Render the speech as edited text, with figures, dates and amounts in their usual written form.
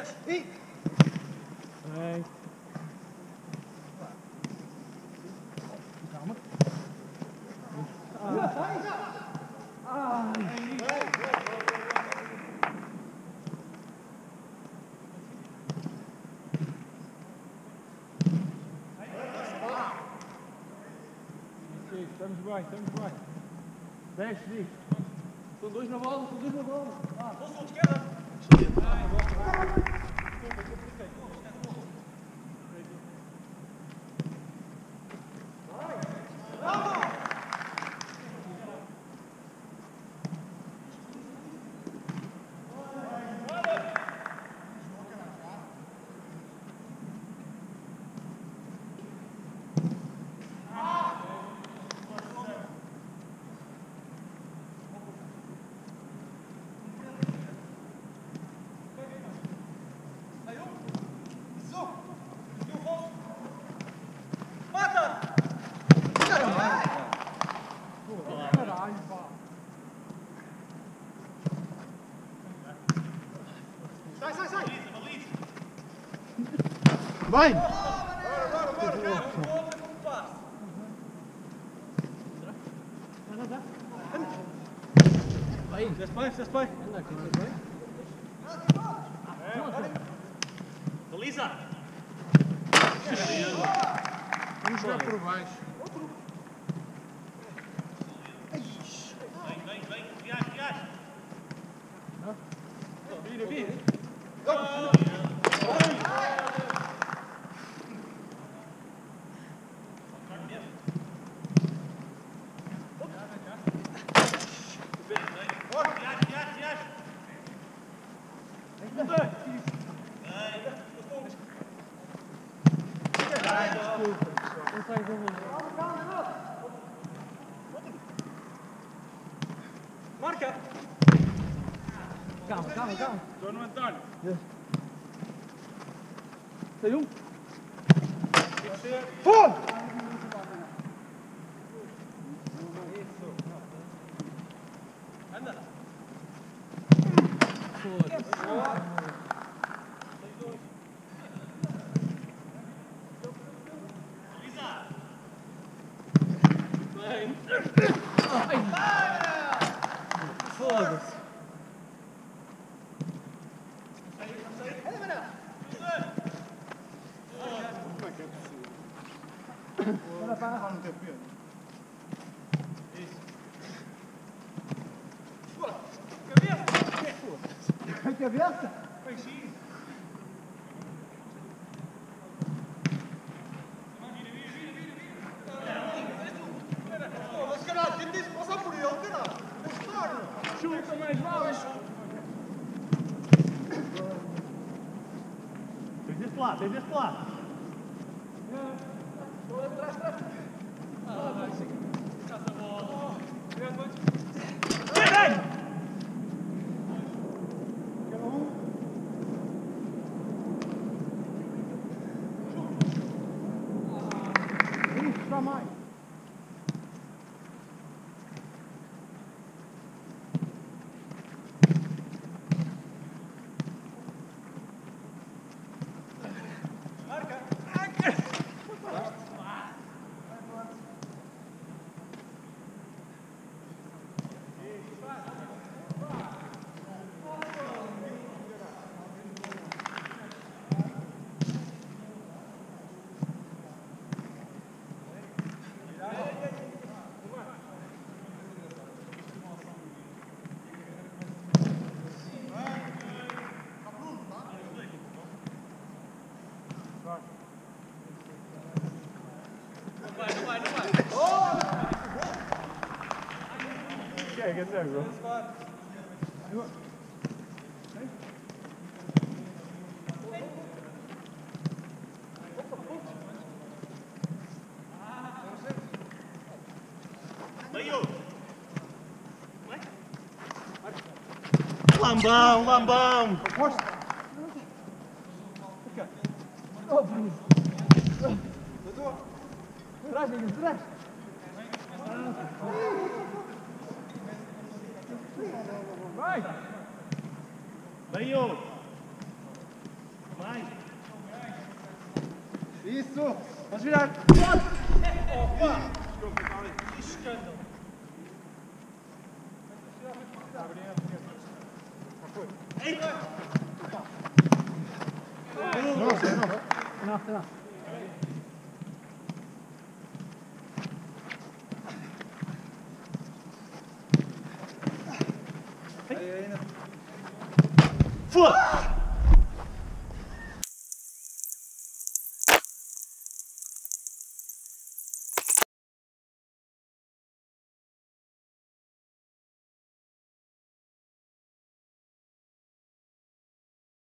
Bem. Calma. Estamos bem, estamos bem. Desce, Vic. São dois na bola, são dois na bola. Pulso de esquerda. Vai! Estás bem? Baliza! Vamos jogar por baixo. Vem, viaja. Vira. Marca! Calma. Estou no António. Tem um. Fogo! Anda! Foda-se. Para. Não tem pena. Isso. Cabeça? Peixinho. Mas caralho, quem disse passar por ele, caralho? Chuta mais vale. Tens desse lado. Mais. Chega, bro. Lambão! Traz. Vai! Veio! Isso! Vamos virar! Enough. Foot!